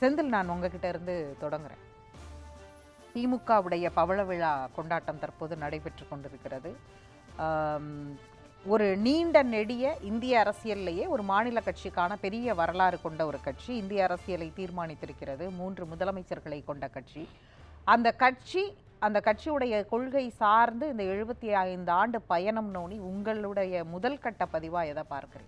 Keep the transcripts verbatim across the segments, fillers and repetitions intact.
செந்தில், நான் உங்ககிட்ட இருந்து தொடங்குறேன். திமுகவுடைய பவள விழா கொண்டாட்டம் தற்போது நடைபெற்று கொண்டிருக்கிறது. ஒரு நீண்ட நெடிய இந்திய அரசியல்லையே ஒரு மாநில கட்சிக்கான பெரிய வரலாறு கொண்ட ஒரு கட்சி இந்திய அரசியலை தீர்மானித்திருக்கிறது. மூன்று முதலமைச்சர்களை கொண்ட கட்சி. அந்த கட்சி அந்த கட்சியுடைய கொள்கை சார்ந்து இந்த எழுபத்தி ஐந்து ஆண்டு பயணம் நோனி உங்களுடைய முதல் கட்ட பதிவாக எதை பார்க்குறீங்க?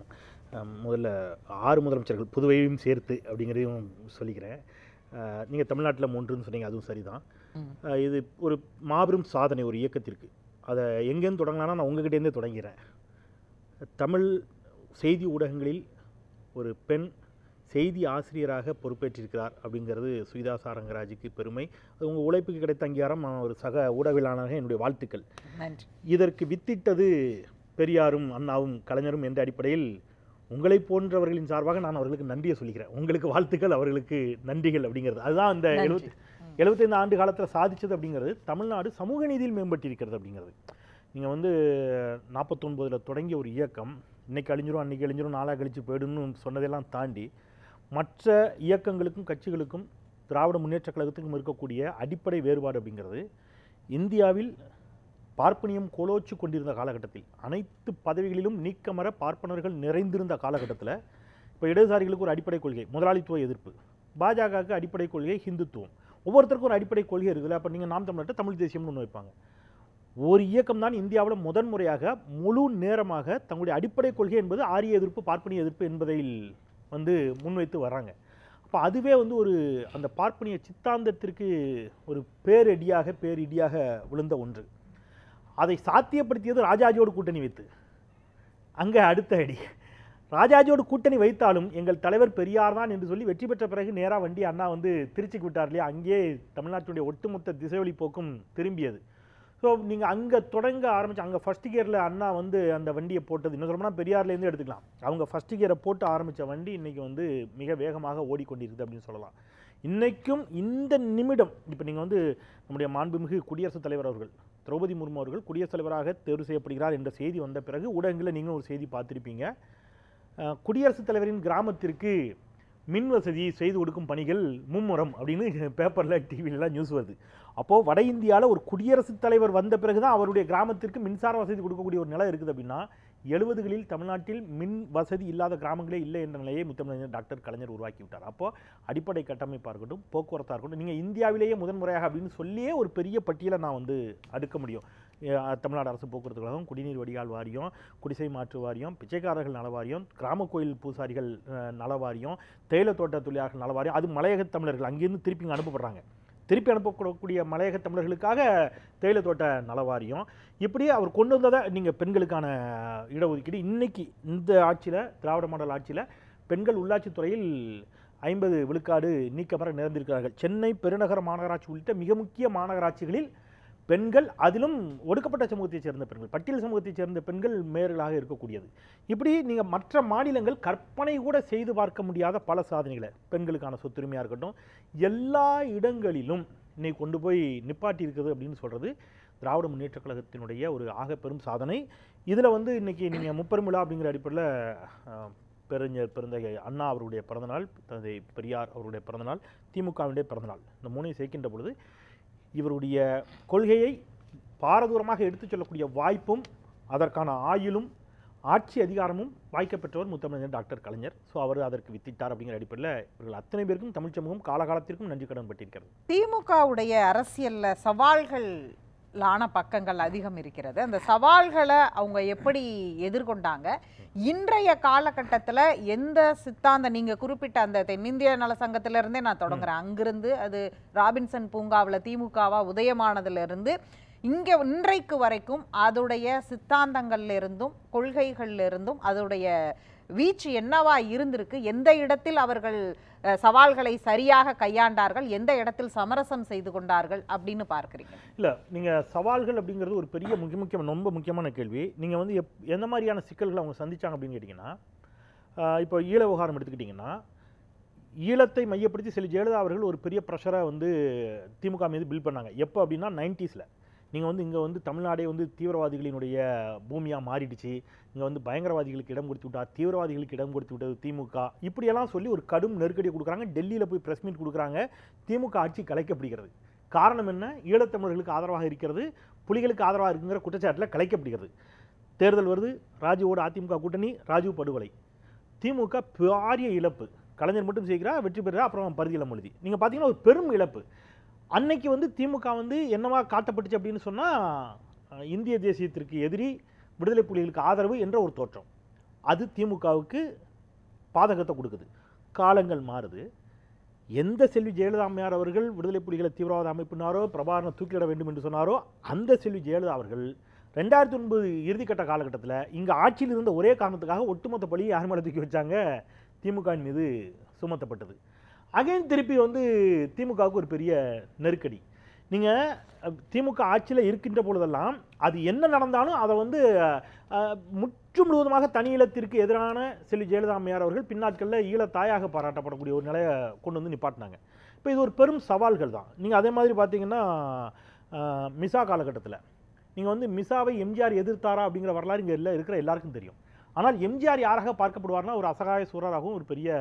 முதல்ல ஆறு முதலமைச்சர்கள் புதுவையும் சேர்த்து அப்படிங்கிறதையும் சொல்லிக்கிறேன். நீங்கள் தமிழ்நாட்டில் மூன்றுன்னு சொன்னீங்க, அதுவும் சரிதான். இது ஒரு மாபெரும் சாதனை ஒரு இயக்கத்திற்கு. அதை எங்கேருந்து தொடங்கலான்னா நான் உங்ககிட்டேருந்தே தொடங்கிறேன். தமிழ் செய்தி ஊடகங்களில் ஒரு பெண் செய்தி ஆசிரியராக பொறுப்பேற்றிருக்கிறார் அப்படிங்கிறது சுவிதா சாரங்கராஜுக்கு பெருமை. அது உங்கள் உழைப்புக்கு கிடைத்த அங்கீகாரம். ஒரு சக ஊடகவியலாளராக என்னுடைய வாழ்த்துக்கள். இதற்கு வித்திட்டது பெரியாரும் அண்ணாவும் கலைஞரும் என்ற அடிப்படையில் உங்களை போன்றவர்களின் சார்பாக நான் அவர்களுக்கு நன்றியை சொல்லிக்கிறேன். உங்களுக்கு வாழ்த்துக்கள், அவர்களுக்கு நன்றிகள் அப்படிங்கிறது. அதுதான் இந்த எழுபத்தி எழுபத்தைந்து ஆண்டு காலத்தில் சாதித்தது அப்படிங்கிறது. தமிழ்நாடு சமூக நீதியில் மேம்பட்டிருக்கிறது அப்படிங்கிறது. நீங்கள் வந்து நாற்பத்தொன்பதில் தொடங்கிய ஒரு இயக்கம் இன்றைக்கி அழிஞ்சிரும், அன்றைக்கி அழிஞ்சிரும், நாளாக கழிச்சு போயிடுன்னு சொன்னதெல்லாம் தாண்டி மற்ற இயக்கங்களுக்கும் கட்சிகளுக்கும் திராவிட முன்னேற்ற கழகத்துக்கும் இருக்கக்கூடிய அடிப்படை வேறுபாடு அப்படிங்கிறது, இந்தியாவில் பார்ப்பனியம் கோலோச்சு கொண்டிருந்த காலகட்டத்தில், அனைத்து பதவிகளிலும் நீக்கமர பார்ப்பனர்கள் நிறைந்திருந்த காலகட்டத்தில், இப்போ இடதுசாரிகளுக்கு ஒரு அடிப்படை கொள்கை முதலாளித்துவ எதிர்ப்பு, பாஜகவுக்கு அடிப்படை கொள்கை ஹிந்துத்துவம், ஒவ்வொருத்தருக்கும் ஒரு அடிப்படை கொள்கை இருக்குல்ல. அப்போ நீங்கள் நாம் தமிழ்நாட்டை தமிழ் தேசியம்னு ஒன்று வைப்பாங்க. ஒரு இயக்கம் தான் இந்தியாவில் முதன்முறையாக முழு நேரமாக தங்களுடைய அடிப்படை கொள்கை என்பது ஆரிய எதிர்ப்பு, பார்ப்பனிய எதிர்ப்பு என்பதில் வந்து முன்வைத்து வராங்க. அப்போ அதுவே வந்து ஒரு அந்த பார்ப்பனிய சித்தாந்தத்திற்கு ஒரு பேரடியாக பேரிடியாக விழுந்த ஒன்று. அதை சாத்தியப்படுத்தியது ராஜாஜியோடு கூட்டணி வைத்து. அங்கே அடுத்த அடி, ராஜாஜியோடு கூட்டணி வைத்தாலும் எங்கள் தலைவர் பெரியார் தான் என்று சொல்லி வெற்றி பெற்ற பிறகு நேராக வண்டி அண்ணா வந்து திருச்சிக்கு விட்டார் இல்லையா, அங்கேயே தமிழ்நாட்டினுடைய ஒட்டுமொத்த திசைவழி போக்கும் திரும்பியது. ஸோ நீங்கள் அங்கே தொடங்க ஆரம்பிச்சு, அங்கே ஃபஸ்ட் கியரில் அண்ணா வந்து அந்த வண்டியை போட்டது, இன்னும் சொல்லணும்னா பெரியார்லேருந்து எடுத்துக்கலாம். அவங்க ஃபஸ்ட் கியரை போட்டு ஆரம்பித்த வண்டி இன்றைக்கி வந்து மிக வேகமாக ஓடிக்கொண்டிருக்குது அப்படின்னு சொல்லலாம். இன்றைக்கும் இந்த நிமிடம் இப்போ நீங்கள் வந்து நம்முடைய மாண்புமிகு குடியரசுத் தலைவர் அவர்கள் திரௌபதி முர்மு அவர்கள் குடியரசுத் தலைவராக தேர்வு செய்யப்படுகிறார் என்ற செய்தி வந்த பிறகு ஊடகங்களில் நீங்களும் ஒரு செய்தி பார்த்துருப்பீங்க. குடியரசுத் தலைவரின் கிராமத்திற்கு மின் வசதி செய்து கொடுக்கும் பணிகள் மும்முரம் அப்படின்னு பேப்பரில் டிவிலெலாம் நியூஸ் வருது. அப்போது வட இந்தியாவில் ஒரு குடியரசுத் தலைவர் வந்த பிறகு தான் அவருடைய கிராமத்திற்கு மின்சார வசதி கொடுக்கக்கூடிய ஒரு நிலை இருக்குது. அப்படின்னா எழுபதுகளில் தமிழ்நாட்டில் மின் வசதி இல்லாத கிராமங்களே இல்லை என்ற நிலையை முத்தமிழர் டாக்டர் கலைஞர் உருவாக்கி விட்டார். அப்போது அடிப்படை கட்டமைப்பாக இருக்கட்டும், போக்குவரத்தாக இருக்கட்டும், நீங்கள் இந்தியாவிலேயே முதன்முறையாக அப்படின்னு சொல்லியே ஒரு பெரிய பட்டியலை நான் வந்து அடுக்க முடியும். தமிழ்நாடு அரசு போக்குவரத்து கழகம், குடிநீர் வடிகால் வாரியம், குடிசை மாற்று வாரியம், பிச்சைக்காரர்கள் நல வாரியம், கிராம கோயில் பூசாரிகள் நல வாரியம், தேயிலை தோட்ட தொழிலாளர்கள் நல வாரியம், அது மலையக தமிழர்கள் அங்கேருந்து திருப்பி இங்கே அனுப்பப்படுறாங்க. திருப்பி அனுப்பக்கூடிய மலையக தமிழர்களுக்காக தேயிலை தோட்ட நல வாரியம், இப்படி அவர் கொண்டு வந்ததை நீங்கள் பெண்களுக்கான இடஒதுக்கீடு. இன்றைக்கி இந்த ஆட்சியில், திராவிட மாடல் ஆட்சியில் பெண்கள் உள்ளாட்சித்துறையில் ஐம்பது விழுக்காடு நீக்கமர நிறைந்திருக்கிறார்கள். சென்னை பெருநகர மாநகராட்சி உள்ளிட்ட மிக முக்கிய மாநகராட்சிகளில் பெண்கள், அதிலும் ஒடுக்கப்பட்ட சமூகத்தைச் சேர்ந்த பெண்கள், பட்டியல் சமூகத்தைச் சேர்ந்த பெண்கள் மேயர்களாக இருக்கக்கூடியது. இப்படி நீங்கள் மற்ற மாநிலங்கள் கற்பனை கூட செய்து பார்க்க முடியாத பல சாதனைகளை, பெண்களுக்கான சொத்துரிமையாக இருக்கட்டும், எல்லா இடங்களிலும் இன்னைக்கு கொண்டு போய் நிப்பாட்டி இருக்குது அப்படின்னு சொல்கிறது திராவிட முன்னேற்ற கழகத்தினுடைய ஒரு ஆக பெரும் சாதனை. இதில் வந்து இன்றைக்கி நீங்கள் முப்பெரும் விழா அப்படிங்கிற அடிப்படையில் பெருஞர் பெருந்தகை அண்ணா அவருடைய பிறந்தநாள், தந்தை பெரியார் அவருடைய பிறந்தநாள், திமுகவினுடைய பிறந்தநாள், இந்த மூணையும் சேர்க்கின்ற பொழுது இவருடைய கொள்கையை பாரதூரமாக எடுத்துச் சொல்லக்கூடிய வாய்ப்பும் அதற்கான ஆயுளும் ஆட்சி அதிகாரமும் வாய்க்கப்பெற்றவர் முத்தமிழர் டாக்டர் கலைஞர். ஸோ அவர் அதற்கு வித்திட்டார் அப்படிங்கிற அடிப்படையில் இவர்கள் அத்தனை பேருக்கும் தமிழ் சமூகம் காலகாலத்திற்கும் நன்றி கடன் பட்டிருக்கிறது. திமுகவுடைய அரசியலில் சவால்கள் லான பக்கங்கள் அதிகம் இருக்கிறது. அந்த சவால்களை அவங்க எப்படி எதிர்கொண்டாங்க? இன்றைய காலகட்டத்தில் எந்த சித்தாந்த, நீங்கள் குறிப்பிட்ட அந்த தென்னிந்திய நல சங்கத்திலிருந்தே நான் தொடங்குறேன், அங்கிருந்து அது ராபின்சன் பூங்காவில் திமுகவா உதயமானதுலேருந்து இங்கே இன்றைக்கு வரைக்கும் அதோடைய சித்தாந்தங்கள்ல இருந்தும் கொள்கைகள்ல இருந்தும் அதோடைய வீச்சு என்னவா இருந்திருக்கு? எந்த இடத்தில் அவர்கள் சவால்களை சரியாக கையாண்டார்கள், எந்த இடத்தில் சமரசம் செய்து கொண்டார்கள் அப்படின்னு பார்க்குறீங்க? இல்லை, நீங்கள் சவால்கள் அப்படிங்கிறது ஒரு பெரிய முக்கிய முக்கியம் ரொம்ப முக்கியமான கேள்வி. நீங்கள் வந்து எப் எந்த மாதிரியான சிக்கல்களை அவங்க சந்திச்சாங்க அப்படின்னு கேட்டிங்கன்னா, இப்போ ஈழ விவகாரம் எடுத்துக்கிட்டிங்கன்னா, ஈழத்தை மையப்படுத்தி சில ஜெயலலிதா அவர்கள் ஒரு பெரிய ப்ரெஷரை வந்து திமுக மீது பில்ட் பண்ணாங்க. எப்போ அப்படின்னா நைன்டிஸில் நீங்கள் வந்து இங்கே வந்து தமிழ்நாடே வந்து தீவிரவாதிகளினுடைய பூமியாக மாறிடுச்சு, இங்கே வந்து பயங்கரவாதிகளுக்கு இடம் கொடுத்து விட்டா, தீவிரவாதிகளுக்கு இடம் கொடுத்து விட்டது திமுக, இப்படியெல்லாம் சொல்லி ஒரு கடும் நெருக்கடி கொடுக்குறாங்க. டெல்லியில் போய் ப்ரெஸ் மீட் கொடுக்குறாங்க. திமுக ஆட்சி கலைக்கப்படுகிறது. காரணம் என்ன? ஈழத்தமிழர்களுக்கு ஆதரவாக இருக்கிறது, புலிகளுக்கு ஆதரவாக இருக்குங்கிற குற்றச்சாட்டில் கலைக்கப்படுகிறது. தேர்தல் வருது, ராஜுவோட அதிமுக கூட்டணி, ராஜு படுகொலை, திமுக பாரிய இழப்பு. கலைஞர் மட்டும் செய்கிறா, வெற்றி பெறுறா, அப்புறம் பரிதிலம் எழுதி. நீங்கள் பார்த்தீங்கன்னா ஒரு பெரும் இழப்பு. அன்னைக்கு வந்து திமுக வந்து என்னவா காட்டப்பட்டுச்சு அப்படின்னு சொன்னால், இந்திய தேசியத்திற்கு எதிரி, விடுதலை புலிகளுக்கு ஆதரவு என்ற ஒரு தோற்றம். அது திமுகவுக்கு பாதகத்தை கொடுக்குது. காலங்கள் மாறுது. எந்த செல்வி ஜெயலலிதா அம்மையார் அவர்கள் விடுதலை புலிகளை தீவிரவாத அமைப்பினாரோ பிரபாகரனை தூக்கிலிட வேண்டும் என்று சொன்னாரோ, அந்த செல்வி ஜெயலலிதா அவர்கள் ரெண்டாயிரத்தி ஒன்பது இறுதிக்கட்ட காலகட்டத்தில் இங்கே ஆட்சியில் இருந்த ஒரே காரணத்துக்காக ஒட்டுமொத்த பழியை யார் மேலே தூக்கி வச்சாங்க? திமுகவின் மீது சுமத்தப்பட்டது. அகைன் திருப்பி வந்து திமுகவுக்கு ஒரு பெரிய நெருக்கடி. நீங்கள் திமுக ஆட்சியில் இருக்கின்ற பொழுதெல்லாம் அது என்ன நடந்தாலும் அதை வந்து முற்று முழுவதுமாக தனி ஈழத்திற்கு எதிரான செல்வி ஜெயலலிதா அம்மையார் அவர்கள் பின்னாட்களில் ஈழ தாயாக பாராட்டப்படக்கூடிய ஒரு நிலையை கொண்டு வந்து நிப்பாட்டினாங்க. இப்போ இது ஒரு பெரும் சவால்கள் தான். நீங்கள் அதே மாதிரி பார்த்தீங்கன்னா மிசா காலகட்டத்தில் நீங்கள் வந்து மிசாவை எம்ஜிஆர் எதிர்த்தாரா அப்படிங்கிற வரலாறு இங்கே இல்லை இருக்கிற எல்லாருக்கும் தெரியும். ஆனால் எம்ஜிஆர் யாராக பார்க்கப்படுவார்னா ஒரு அசகாய சூரராகவும் ஒரு பெரிய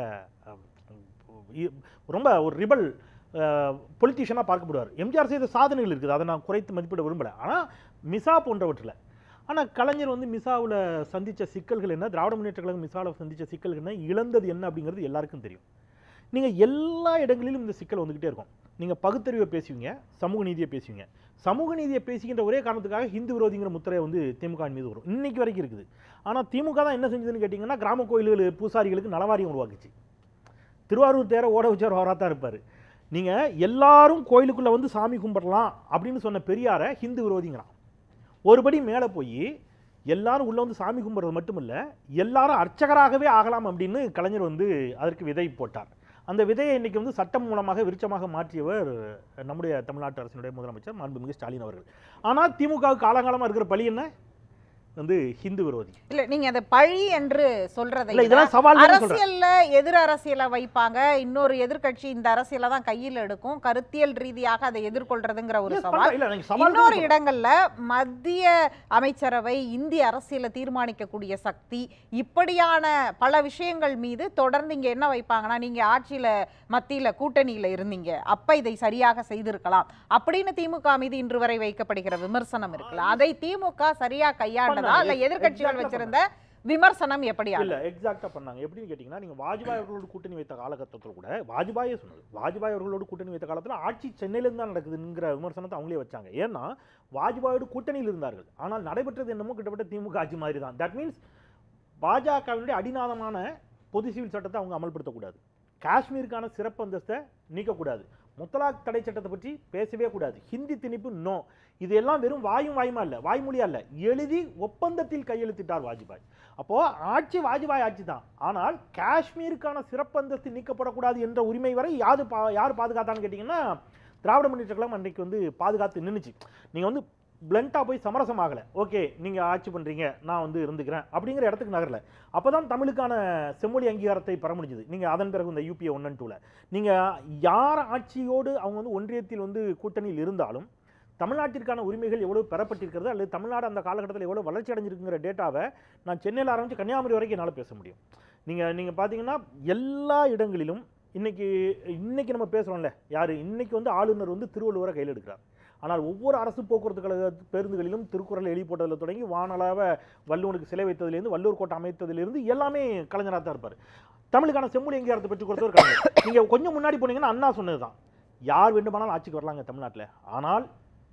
ரொம்ப ஒரு ரிபல் பொலிட்டீஷியனாக பார்க்கப்படுவார். எம்ஜிஆர் செய்த சாதனைகள் இருக்குது, அதை நான் குறைத்து மதிப்பிட விரும்பலை. ஆனால் மிசா போன்றவற்றில், ஆனால் கலைஞர் வந்து மிசாவில் சந்தித்த சிக்கல்கள் என்ன, திராவிட முன்னேற்ற கழகம் மிசாவில் சந்தித்த சிக்கல்கள் என்ன, இழந்தது என்ன அப்படிங்கிறது எல்லாருக்கும் தெரியும். நீங்கள் எல்லா இடங்களிலும் இந்த சிக்கல் வந்துக்கிட்டே இருக்கும். நீங்கள் பகுத்தறிவை பேசுவீங்க, சமூக நீதியை பேசுவீங்க. சமூக நீதியை பேசுகின்ற ஒரே காரணத்துக்காக ஹிந்து விரோதிங்கிற முத்திரையை வந்து திமுக மீது வரும், இன்னைக்கு வரைக்கும் இருக்குது. ஆனால் திமுக தான் என்ன செஞ்சதுன்னு கேட்டிங்கன்னா, கிராம கோயில்கள் பூசாரிகளுக்கு நலவாரியம் உருவாக்குச்சு. திருவாரூர் தேர ஓட வச்சார் அவராக தான் இருப்பார். நீங்கள் எல்லாரும் கோயிலுக்குள்ளே வந்து சாமி கும்பிடலாம் அப்படின்னு சொன்ன பெரியாரை ஹிந்து விரோதிங்கிறான். ஒருபடி மேலே போய் எல்லாரும் உள்ளே வந்து சாமி கும்பிட்றது மட்டும் இல்லை, எல்லாரும் அர்ச்சகராகவே ஆகலாம் அப்படின்னு கலைஞர் வந்து அதற்கு விதை போட்டார். அந்த விதையை இன்னைக்கு வந்து சட்டம் மூலமாக விருட்சமாக மாற்றியவர் நம்முடைய தமிழ்நாட்டு அரசினுடைய முதலமைச்சர் மாண்புமிகு ஸ்டாலின் அவர்கள். ஆனால் திமுகவுக்கு காலங்காலமாக இருக்கிற பழி என்ன? வந்து ஹிந்து விரோதி. இல்ல நீங்க அந்த பழி என்று சொல்றதை அரசியல்ல எதிர் அரசியலை வைப்பாங்க, இன்னொரு எதிர்கட்சி இந்த அரசியலை தான் கையில் எடுக்கும், கருத்தியல் ரீதியாக அதை எதிர்கொள்றதுங்கிற ஒரு சவால். இன்னொரு இடங்கள்ல மத்திய அமைச்சரவை இந்திய அரசியலை தீர்மானிக்கக்கூடிய சக்தி, இப்படியான பல விஷயங்கள் மீது தொடர்ந்து இங்க என்ன வைப்பாங்கன்னா, நீங்க ஆட்சியில மத்தியில கூட்டணியில இருந்தீங்க, அப்ப இதை சரியாக செய்திருக்கலாம் அப்படின்னு திமுக மீது இன்று வரை வைக்கப்படுகிற விமர்சனம் இருக்குல்ல, அதை திமுக சரியா கையாண்ட இல்ல எதிர்க்கட்சிகள் வச்சிருந்த விமர்சனம் எப்படி இல்ல எக்ஸாக்ட்டா பண்ணாங்க எப்படின்னு கேட்டீங்கன்னா, நீங்க வாஜ்பாய் அவர்களோடு கூட்டணி வைத்த காலகட்டத்தில் கூட வாஜ்பாயே சொன்னது, வாஜ்பாய் அவர்களோடு கூட்டணி வைத்த காலத்தில் ஆட்சி சென்னையில இருந்து தான் நடக்குதுங்கிற விமர்சனத்தை அவங்களே வச்சாங்க. ஏன்னா வாஜ்பாயோடு கூட்டணியில் இருந்தார்கள், ஆனால் நடைபெற்றது என்னமோ கிட்டத்தட்ட திமுக ஆட்சி மாதிரி தான். தட் மீன்ஸ் பாஜகவினுடைய அடிநாதமான பொது சிவில் சட்டத்தை அவங்க அமல்படுத்தக்கூடாது, காஷ்மீருக்கான சிறப்பு அந்தஸ்தை நீக்கக்கூடாது, முத்தலாக் தடை சட்டத்தை பற்றி பேசவே கூடாது, ஹிந்தி திணிப்பு நோ, இதெல்லாம் வெறும் வாயும் வாயுமா இல்லை, வாய்மொழியா இல்லை, எழுதி ஒப்பந்தத்தில் கையெழுத்திட்டார் வாஜ்பாய். அப்போ ஆட்சி வாஜ்பாய் ஆட்சி தான், ஆனால் காஷ்மீருக்கான சிறப்பு அந்தஸ்து நீக்கப்படக்கூடாது என்ற உரிமை வரை யாரு பா யார் பாதுகாத்தான்னு கேட்டிங்கன்னா, திராவிட முன்னேற்ற கழகம் அன்றைக்கு வந்து பாதுகாத்து நின்றுச்சு. நீங்கள் வந்து பிளண்டாக போய் சமரசம் ஆகலை, ஓகே நீங்கள் ஆட்சி பண்ணுறீங்க நான் வந்து இருந்துக்கிறேன் அப்படிங்கிற இடத்துக்கு நகரல. அப்போ தான் தமிழுக்கான செம்மொழி அங்கீகாரத்தை பெற முடிஞ்சுது. நீங்கள் அதன் பிறகு இந்த யூபிஏ ஒன் அண்ட் டூவில் நீங்கள் யார் ஆட்சியோடு அவங்க வந்து ஒன்றியத்தில் வந்து கூட்டணியில் இருந்தாலும் தமிழ்நாட்டிற்கான உரிமைகள் எவ்வளோ பெறப்பட்டிருக்கிறது, அல்லது தமிழ்நாடு அந்த காலகட்டத்தில் எவ்வளோ வளர்ச்சி அடைஞ்சிருக்குங்கிற டேட்டாவை நான் சென்னையில் ஆரம்பித்து கன்னியாகுமரி வரைக்கும் என்னால் பேச முடியும். நீங்கள் நீங்கள் பார்த்தீங்கன்னா எல்லா இடங்களிலும் இன்னைக்கு இன்னைக்கு நம்ம பேசுகிறோம்ல, யார் இன்னைக்கு வந்து ஆளுநர் வந்து திருவள்ளுவரை கையில் எடுக்கிறார். ஆனால் ஒவ்வொரு அரசு போக்குவரத்து கழக பேருந்துகளிலும் திருக்குறள் எழுதி போட்டதில் தொடங்கி வானளாவ வள்ளுவனுக்கு சிலை வைத்ததிலிருந்து வள்ளுவர் கோட்டை அமைத்ததிலிருந்து எல்லாமே கலைஞராக தான் இருப்பார். தமிழுக்கான செம்மொழி அங்கீகாரத்தை பெற்றுக் கொடுத்தவர் கலைஞர். நீங்கள் கொஞ்சம் முன்னாடி போனீங்கன்னா அண்ணா சொன்னது தான், யார் வேண்டுமானாலும் ஆட்சிக்கு வரலாங்க தமிழ்நாட்டில், ஆனால்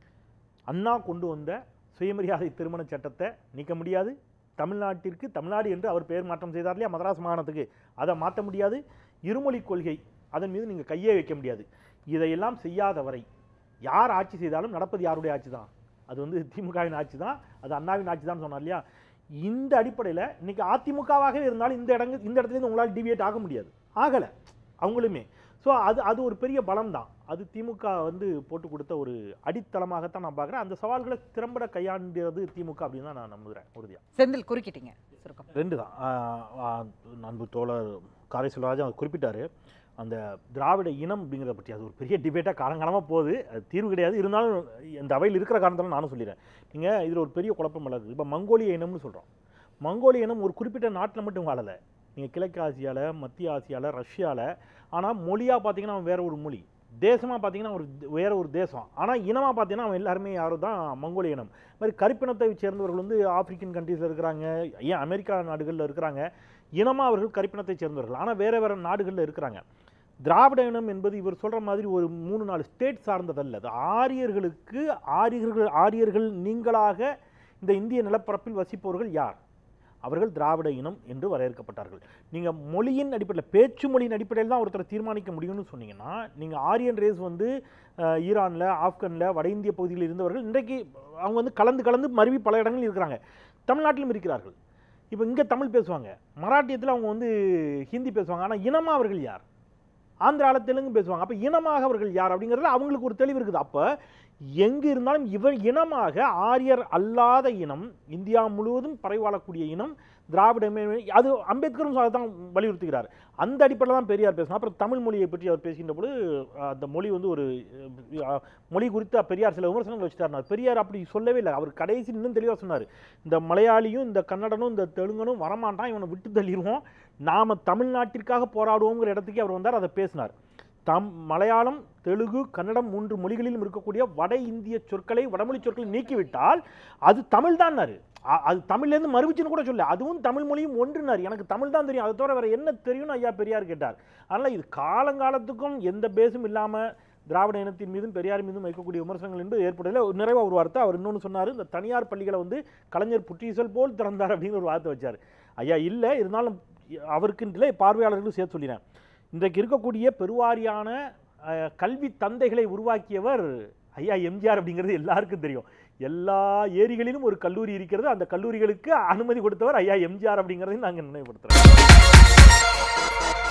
அண்ணா கொண்டு வந்த சுயமரியாதை திருமண சட்டத்தை நீக்க முடியாது, தமிழ்நாட்டிற்கு தமிழ்நாடு என்று அவர் பெயர் மாற்றம் செய்தார் இல்லையா மதராஸ் மாகாணத்துக்கு, அதை மாற்ற முடியாது, இருமொழி கொள்கை அதன் மீது நீங்கள் கையே வைக்க முடியாது. இதையெல்லாம் செய்யாத வரை யார் ஆட்சி செய்தாலும் நடப்பது யாருடைய ஆட்சி தான், அது வந்து திமுகவின் ஆட்சி தான், அது அண்ணாவின் ஆட்சி தான் சொன்னார் இல்லையா. இந்த அடிப்படையில் இன்னைக்கு அதிமுகவாகவே இருந்தாலும் இந்த இடங்க இந்த இடத்துலேருந்து உங்களால் டிவியேட் ஆக முடியாது, ஆகலை அவங்களுமே. ஸோ அது அது ஒரு பெரிய பலம் தான், அது திமுக வந்து போட்டு கொடுத்த ஒரு அடித்தளமாகத்தான் நான் பார்க்குறேன். அந்த சவால்களை திறம்பட கையாண்டது திமுக அப்படின்னு தான் நான் நம்புகிறேன் உறுதியாக. செந்தில் குறுக்கிட்டீங்க. ரெண்டு தான், அன்பு தோழர் காரை செல்வராஜன் அவர் குறிப்பிட்டார். அந்த திராவிட இனம் அப்படிங்கிறத பற்றி அது ஒரு பெரிய டிபேட்டாக காலங்காலமாக போகுது. அது தீர்வு கிடையாது. இருந்தாலும் இந்த அவையில் இருக்கிற காரணத்தால் நானும் சொல்லிடுறேன். நீங்கள் இதில் ஒரு பெரிய குழப்பம் வளருது. இப்போ மங்கோலிய இனம்னு சொல்கிறோம். மங்கோலிய இனம் ஒரு குறிப்பிட்ட நாட்டில் மட்டும் வாழலை. நீங்கள் கிழக்கு ஆசியாவில், மத்திய ஆசியாவில், ரஷ்யாவில். ஆனால் மொழியாக பார்த்தீங்கன்னா அவன் வேற ஒரு மொழி, தேசமாக பார்த்தீங்கன்னா ஒரு வேற ஒரு தேசம். ஆனால் இனமாக பார்த்தீங்கன்னா அவன் எல்லாருமே யாரும் தான் மங்கோலிய இனம். இது மாதிரி கருப்பினத்தை சேர்ந்தவர்கள் வந்து ஆப்பிரிக்கன் கண்ட்ரீஸில் இருக்கிறாங்க, ஏன் அமெரிக்கா நாடுகளில் இருக்கிறாங்க. இனமாக அவர்கள் கருப்பினத்தை சேர்ந்தவர்கள், ஆனால் வேறு வேறு நாடுகளில் இருக்கிறாங்க. திராவிட இனம் என்பது இவர் சொல்கிற மாதிரி ஒரு மூணு நாலு ஸ்டேட் சார்ந்ததல்ல. அது ஆரியர்களுக்கு ஆரியர்கள் ஆரியர்கள் நீங்களாக இந்த இந்திய நிலப்பரப்பில் வசிப்பவர்கள் யார்? அவர்கள் திராவிட இனம் என்று வரையறுக்கப்பட்டார்கள். நீங்கள் மொழியின் அடிப்படையில், பேச்சு மொழியின் அடிப்படையில் தான் ஒருத்தரை தீர்மானிக்க முடியும்னு சொன்னீங்கன்னா, நீங்கள் ஆரியன் ரேஸ் வந்து ஈரானில், ஆப்கானில், வட இந்திய பகுதியில் இருந்தவர்கள் இன்றைக்கு அவங்க வந்து கலந்து கலந்து மருவி பல இடங்களில் இருக்கிறாங்க. தமிழ்நாட்டிலும் இருக்கிறார்கள். இப்போ இங்கே தமிழ் பேசுவாங்க, மராட்டியத்தில் அவங்க வந்து ஹிந்தி பேசுவாங்க. ஆனால் இனமாக அவர்கள் யார்? ஆந்திராவில் தெலுங்கு பேசுவாங்க. அப்போ இனமாக அவர்கள் யார் அப்படிங்கிறதுல அவங்களுக்கு ஒரு தெளிவு இருக்குது. அப்போ எங்கு இருந்தாலும் இவர் இனமாக ஆரியர் அல்லாத இனம், இந்தியா முழுவதும் பரவாழக்கூடிய இனம் திராவிட. அது அம்பேத்கரும் தான் வலியுறுத்துகிறார். அந்த அடிப்படையில் தான் பெரியார் பேசணும். அப்புறம் தமிழ் மொழியை பற்றி அவர் பேசுகின்ற பொழுது அந்த மொழி வந்து ஒரு மொழி குறித்து பெரியார் சில விமர்சனங்கள் வச்சுட்டார். பெரியார் அப்படி சொல்லவே இல்லை. அவர் கடைசி இன்னும் தெளிவாக சொன்னார், இந்த மலையாளியும் இந்த கன்னடனும் இந்த தெலுங்கனும் வரமாட்டான், இவனை விட்டு தள்ளிடுவோம், நாம் தமிழ்நாட்டிற்காக போராடுவோங்கிற இடத்துக்கு அவர் வந்தார். அதை பேசினார். தம் மலையாளம், தெலுங்கு, கன்னடம் மூன்று மொழிகளிலும் இருக்கக்கூடிய வட இந்திய சொற்களை, வடமொழி சொற்களை நீக்கிவிட்டால் அது தமிழ் தான். அது தமிழ்லேருந்து மறுவிச்சுன்னு கூட சொல்ல, அதுவும் தமிழ் மொழியும் ஒன்றுனார். எனக்கு தமிழ் தான் தெரியும், அதை தவிர வேறு என்ன தெரியும்னு ஐயா பெரியார் கேட்டார். அதனால் இது காலங்காலத்துக்கும் எந்த பேசும் இல்லாமல் திராவிட இனத்தின் மீதும் பெரியார் மீதும் வைக்கக்கூடிய விமர்சனங்கள் என்பது ஏற்படல. ஒரு நிறைவாக ஒரு வார்த்தை அவர் இன்னொன்று சொன்னார், இந்த தனியார் பள்ளிகளை வந்து கலைஞர் புற்றீசல் போல் திறந்தார் அப்படிங்கிற ஒரு வார்த்தை வச்சார். ஐயா இல்லை, இருந்தாலும் அவருக்கு பார்வையாளர்களும் சேர்த்து சொல்லினேன். இன்றைக்கு இருக்கக்கூடிய பெருவாரியான கல்வி தந்தைகளை உருவாக்கியவர் ஐயா எம்ஜிஆர் அப்படிங்கிறது எல்லாருக்கும் தெரியும். எல்லா ஏரிகளிலும் ஒரு கல்லூரி இருக்கிறது, அந்த கல்லூரிகளுக்கு அனுமதி கொடுத்தவர் ஐயா எம்ஜிஆர் அப்படிங்கிறதையும் நாங்கள் நினைவுபடுத்துகிறோம்.